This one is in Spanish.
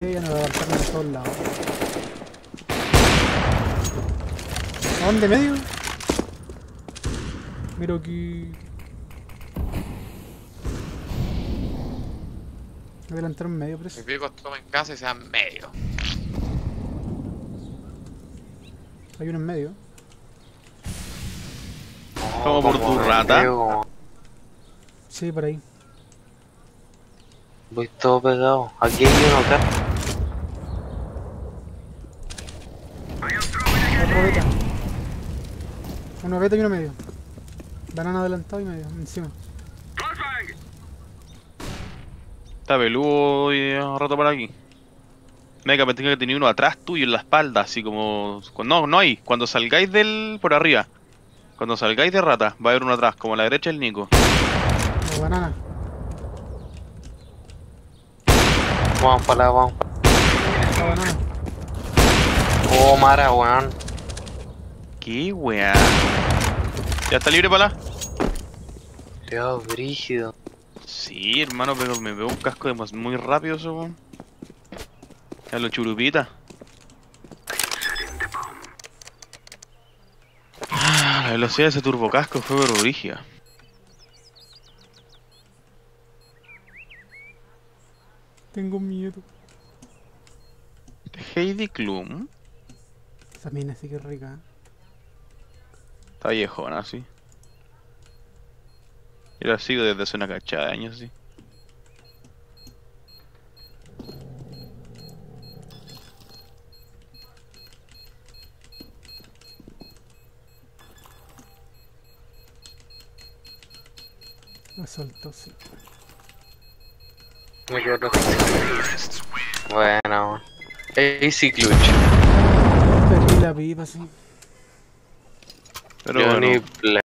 Ya no va a avanzar a todos lados. ¿A dónde medio? Miro aquí. Adelantar un medio, Mi preso. pico tomen casa y sean medio. Hay uno en medio. Como por tu me rata. pego. Sí, por ahí. Voy todo pegado. Aquí hay uno acá. Otro beta. Uno beta y uno medio. Banana adelantado y medio, encima. Está peludo y rato por aquí. Mega, pensé que tenía uno atrás tuyo en la espalda, así como... No, no hay. Cuando salgáis del... por arriba. Cuando salgáis de rata, va a haber uno atrás, como a la derecha el Nico. No, banana. Vamos para allá, vamos. La banana. Oh, Mara, weón. ¿Qué weá? ¿Ya está libre para la? Dios, brígido. Sí, hermano, pero me veo un casco de muy rápido eso, weón. A lo churupita. La velocidad de ese turbocasco fue pero brígida. Tengo miedo. Heidi Klum. Esa mina sí que es rica. Está viejona, sí. Yo la sigo desde hace una cachada de años, sí. La soltó, sí. Me quedo rojo. Bueno, Easy Clutch. Perdí la pipa, sí. Pero Johnny bueno. Black.